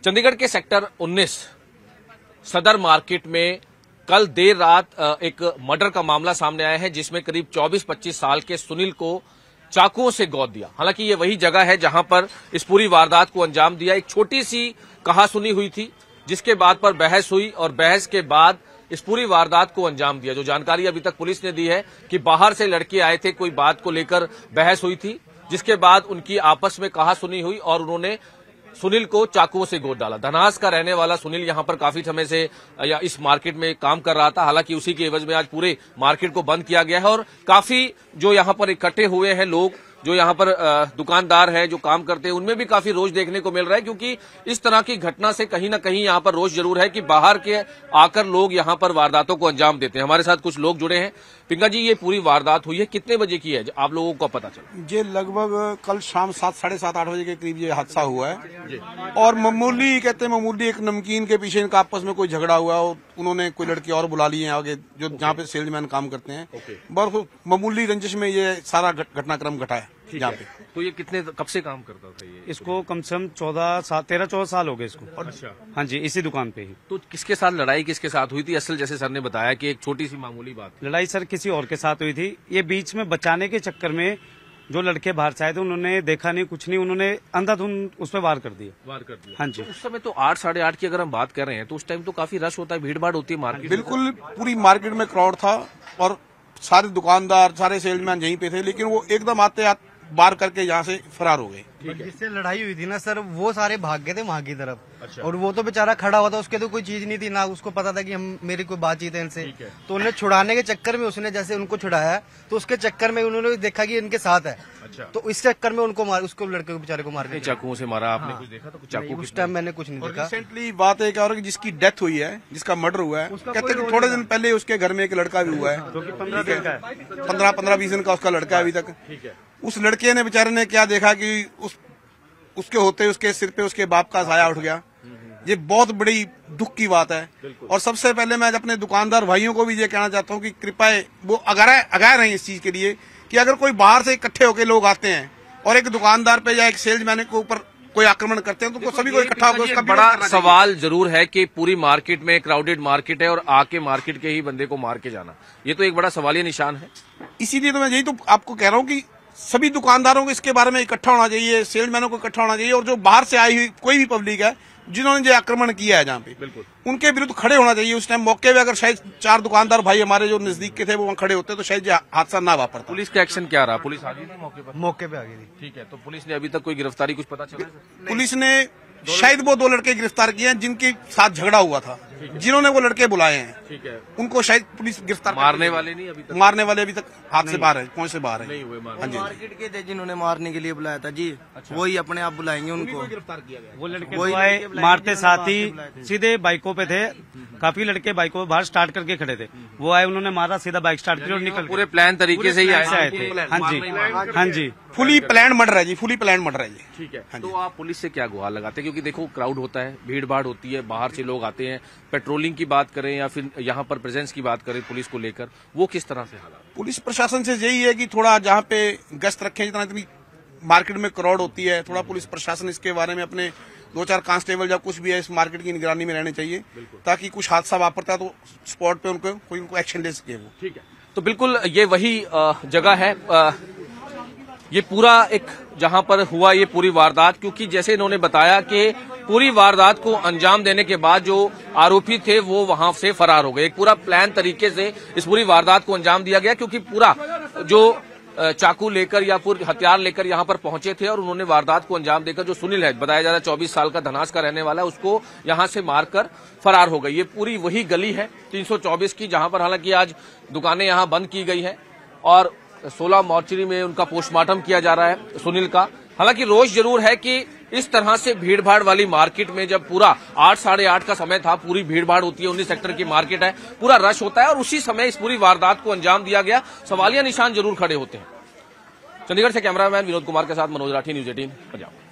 चंडीगढ़ के सेक्टर 19 सदर मार्केट में कल देर रात एक मर्डर का मामला सामने आया है, जिसमें करीब 24-25 साल के सुनील को चाकुओं से गोद दिया। हालांकि ये वही जगह है जहां पर इस पूरी वारदात को अंजाम दिया। एक छोटी सी कहासुनी हुई थी, जिसके बाद पर बहस हुई और बहस के बाद इस पूरी वारदात को अंजाम दिया। जो जानकारी अभी तक पुलिस ने दी है कि बाहर से लड़के आए थे, कोई बात को लेकर बहस हुई थी, जिसके बाद उनकी आपस में कहासुनी हुई और उन्होंने सुनील को चाकुओं से गोद डाला। धनास का रहने वाला सुनील यहां पर काफी समय से या इस मार्केट में काम कर रहा था। हालांकि उसी के एवज में आज पूरे मार्केट को बंद किया गया है और काफी जो यहां पर इकट्ठे हुए हैं लोग, जो यहां पर दुकानदार हैं, जो काम करते हैं, उनमें भी काफी रोष देखने को मिल रहा है, क्योंकि इस तरह की घटना से कहीं ना कहीं यहां पर रोष जरूर है कि बाहर के आकर लोग यहां पर वारदातों को अंजाम देते हैं। हमारे साथ कुछ लोग जुड़े हैं। पिंगा जी, ये पूरी वारदात हुई है, कितने बजे की है, आप लोगों को पता चला? ये लगभग कल शाम 7, साढ़े 7-8 बजे के करीब ये हादसा हुआ है और मामूली एक नमकीन के पीछे इनका आपस में कोई झगड़ा हुआ और उन्होंने कोई लड़की और बुला ली है आगे, जो जहाँ पे सेल्समैन काम करते हैं। बहुत मामूली रंजिश में ये सारा घटनाक्रम घटा है यहाँ पे। तो ये कब से काम करता था ये? इसको कम से कम 13-14 साल हो गए इसको। अच्छा। हाँ जी, इसी दुकान पे ही। तो किसके साथ लड़ाई किसके साथ हुई थी? असल जैसे सर ने बताया कि एक छोटी सी मामूली बात। लड़ाई सर किसी और के साथ हुई थी। ये बीच में बचाने के चक्कर में जो लड़के बाहर से आए थे, उन्होंने देखा नहीं, कुछ नहीं, उन्होंने अंधाधुंध उस पर वार कर दिया। हाँ जी। तो उस समय तो 8, साढ़े 8 की अगर हम बात कर रहे हैं तो उस टाइम तो काफी रश होता है, भीड़ भाड़ होती है मार्केट। बिल्कुल, पूरी मार्केट में क्राउड था और सारे दुकानदार, सारे सेल्समैन यहीं पे थे, लेकिन वो एकदम आते बार करके यहाँ से फरार हो गए। जिससे लड़ाई हुई थी ना सर, वो सारे भाग गए थे वहाँ की तरफ। अच्छा। और वो तो बेचारा खड़ा हुआ था, उसके तो कोई चीज नहीं थी ना, उसको पता था कि मेरी कोई बातचीत है इनसे। तो उन्हें छुड़ाने के चक्कर में उसने जैसे उनको छुड़ाया, तो उसके चक्कर में उन्होंने देखा कि इनके साथ है। अच्छा। तो इस चक्कर में उनको उसको लड़के को बेचारे को मार के चाकुओं से मारा। आपने कुछ देखा? तो चाकू उस टाइम मैंने कुछ नहीं देखा। रिसेंटली बात है क्या, जिसकी डेथ हुई है, जिसका मर्डर हुआ है, कहते हैं थोड़े दिन पहले उसके घर में एक लड़का भी हुआ है, 15-20 दिन का उसका लड़का है अभी तक। उस लड़के ने बेचारे ने क्या देखा कि उसके होते उसके सिर पे उसके बाप का साया उठ गया। ये बहुत बड़ी दुख की बात है। और सबसे पहले मैं अपने दुकानदार भाइयों को भी ये कहना चाहता हूँ कि कृपया वो अगार हैं इस चीज के लिए कि अगर कोई बाहर से इकट्ठे होकर लोग आते हैं और एक दुकानदार पे या एक सेल्समैन के ऊपर कोई आक्रमण करते हैं, तो सभी को इकट्ठा होकर उसका बड़ा सवाल जरूर है कि पूरी मार्केट में क्राउडेड मार्केट है और आके मार्केट के ही बंदे को मार के जाना, ये तो एक बड़ा सवालिया निशान है। इसीलिए तो मैं यही तो आपको कह रहा हूँ कि सभी दुकानदारों को इसके बारे में इकट्ठा होना चाहिए, सेल्समैनों को इकट्ठा होना चाहिए, और जो बाहर से आई हुई कोई भी पब्लिक है जिन्होंने जो आक्रमण किया है जहाँ पे, बिल्कुल उनके विरुद्ध खड़े होना चाहिए। उस टाइम मौके पे अगर शायद 4 दुकानदार भाई हमारे जो नजदीक के थे वो वहाँ खड़े होते तो शायद हादसा ना वापरता। पुलिस का एक्शन क्या रहा? पुलिस आ गई थी मौके पर? मौके पे आ गई थी। ठीक है। तो पुलिस ने अभी तक कोई गिरफ्तारी कुछ पता चला? पुलिस ने शायद वो 2 लड़के गिरफ्तार किए हैं जिनके साथ झगड़ा हुआ था, जिन्होंने वो लड़के बुलाए हैं। ठीक है। उनको शायद पुलिस गिरफ्तार। मारने वाले नहीं अभी तक? मारने वाले अभी तक हाथ से बाहर है, पहुंच से बाहर है। नहीं हुए हाँ जी। मार्केट के थे जिन्होंने मारने के लिए बुलाया था जी। अच्छा। वही अपने आप बुलाएंगे उनको। गिरफ्तार किया गया। वो लड़के मारते साथ ही सीधे बाइकों पे थे। काफी लड़के बाइकों बाहर स्टार्ट करके खड़े थे, वो आए, उन्होंने मारा, सीधा बाइक स्टार्ट की और निकल पूरे प्लान तरीके से ही आए थे। हाँ जी, हाँ जी, फुली प्लान मर्डर है जी, फुली प्लान मर्डर है जी। ठीक है। तो आप पुलिस से क्या गुहार लगाते हैं? क्योंकि देखो क्राउड होता है, भीड़ भाड़ होती है, बाहर से लोग आते हैं, पेट्रोलिंग की बात करें या फिर यहाँ पर प्रेजेंस की बात करें पुलिस को लेकर, वो किस तरह से हालात? पुलिस प्रशासन से यही है कि थोड़ा जहाँ पे गश्त रखें, जितना इतनी मार्केट में क्राउड होती है, थोड़ा पुलिस प्रशासन इसके बारे में अपने 2-4 कांस्टेबल या कुछ भी है इस मार्केट की निगरानी में रहने चाहिए, ताकि कुछ हादसा वापरता है तो स्पॉट पे उनको एक्शन ले सके वो। ठीक है। तो बिल्कुल ये वही जगह है, ये पूरा एक जहां पर हुआ ये पूरी वारदात, क्योंकि जैसे इन्होंने बताया कि पूरी वारदात को अंजाम देने के बाद जो आरोपी थे वो वहां से फरार हो गए। एक पूरा प्लान तरीके से इस पूरी वारदात को अंजाम दिया गया, क्योंकि पूरा जो चाकू लेकर या फिर हथियार लेकर यहां पर पहुंचे थे और उन्होंने वारदात को अंजाम देकर, जो सुनील है बताया जा रहा है 24 साल का धनास का रहने वाला है, उसको यहां से मारकर फरार हो गई। ये पूरी वही गली है 324 की, जहां पर हालांकि आज दुकानें यहां बंद की गई है और 16 मॉर्चरी में उनका पोस्टमार्टम किया जा रहा है सुनील का। हालांकि रोष जरूर है कि इस तरह से भीड़ भाड़ वाली मार्केट में जब पूरा 8, साढ़े 8 का समय था, पूरी भीड़ भाड़ होती है, 19 सेक्टर की मार्केट है, पूरा रश होता है और उसी समय इस पूरी वारदात को अंजाम दिया गया। सवालिया निशान जरूर खड़े होते हैं। चंडीगढ़ से कैमरामैन विनोद कुमार के साथ मनोज राठी, न्यूज़ 18 पंजाब।